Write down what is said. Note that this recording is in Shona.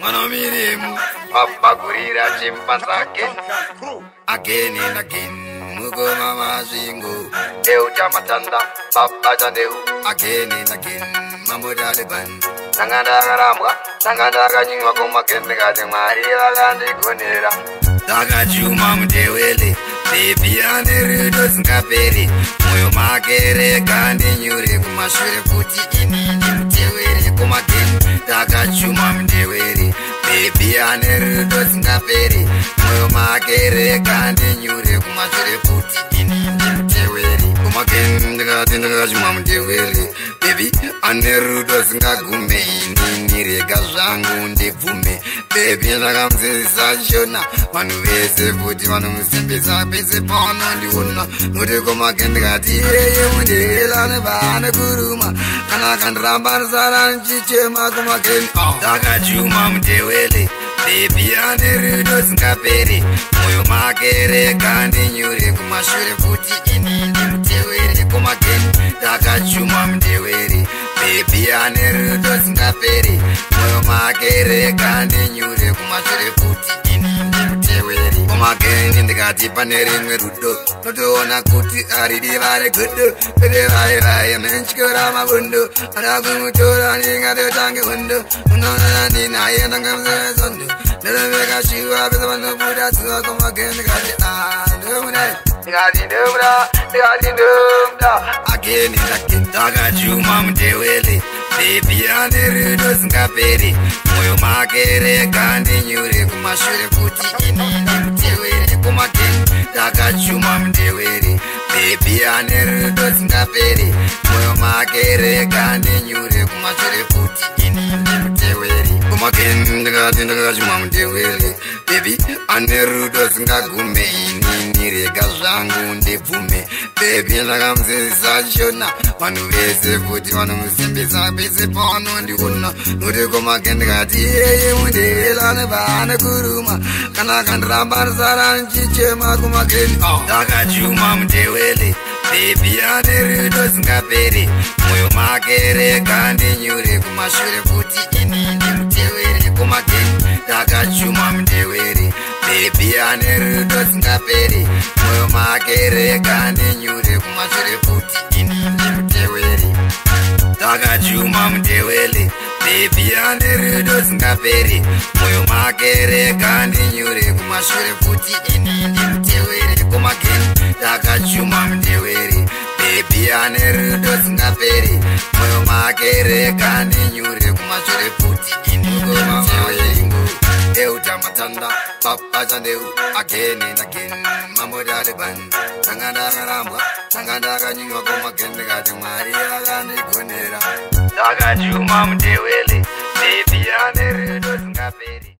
Manomirimu, Papa Gurira Chimpanza again and again. Mugo Mama Zingo, Eu Jamatanda, Papa Jandeu, again and again. Mamuda Liban, Tangada Ramwa, Tangada Gajima Gomakenda, Maria Landi Gunera, Tagaju Mam de Willy, Baby and the Rudos Caperi, Moyo Makere, Gandhi, Yuri, Kumashuri, Puti, in Tewe, Kumakin, Tagaju Mam de Willy. Baby and the Rudos Caperi, Moyo Makere, Gandhi, Yuri, Kumashuri, Puti, in Tewe, Kumakin, the Gajima Mam de Willy, Baby and the Rudos Gagume, Niri Gazangu, de Fume, Baby and Ramsey Sajona, Manuese, Puti, Manum, Busy Pon on the Una, Mudegoma Kendati, Mudela, Bana Guruma, Kanakan Rambarzara, Chichema, Kumakin, Tagaju Mam de Willy, Baby and the Rudos Caperi, Moyo Makere, Gandhi, Yuri, Kumashuri, Puti, in Tewe, Kumakin, Tagaju Mam de Willy, Baby and the Rudos Caperi, Moyo Makere, Gandhi, Yuri, Kumashuri, Puti, in Tewe. Again in the Gati Panering Rudo, Totona Kuti Aridivare Gudu, Pedivai, and Enchurama window, and Agumutura at the Tangi window, Nina and Gamzundu, the Vega Shiva, the one who put us to come again, the Gati Dubra, the Gati Dubra, again in the Kintaga Jumam de Willy, Baby and the Rudos Caperi, Moyo Makere, Gandhi, Yuri, Kumashuri, Puti, in Kumakin, Tagaju Mam de Willy, Baby and the Rudos Caperi, Moyo Makere, Gandhi, Yuri, Kumashuri, Puti, in Tewe, Kumakin, the Gaju Mam de Willy, Baby and the Rudos Gagume, Niri Gazangu, de Fume, Baby and Ramsey Sajona, Manuese, Puti, Manum, Busy Pon on the Una, Mudegoma Kendati, Mudela, Bana Guruma, Kanakan Rambarzara, Chichema, Kumakin, Tagaju Mam de Willy, Baby and the Rudos Caperi, Moyo Makere, Gandhi, Yuri, Kumashuri, Puti, in Tewe, Kumakin, Tagaju Mam de Willy, Baby and the Rudos Caperi, Moyo Makere, Gandhi, Yuri, Kumashuri, Puti, in Tewe. Tagaju Mam de Willy, Baby and the Rudos Caperi, Moyo Makere, Gandhi, Yuri, Kumashuri, Puti, in Tewe, Kumakin, Tagaju Mam de Willy, Baby and the Rudos Caperi, Moyo Makere, Gandhi, Yuri, Kumashuri, Puti, in Tewe. Eu Jamatanda, Papa Jandeu, again and again, Mamuda Liban, Tangada Ramba, Tangada Ganyuma Gomakenda, Maria Landi Gunera, Tagaju Mam de Willy, Baby and the Rudos Caperi.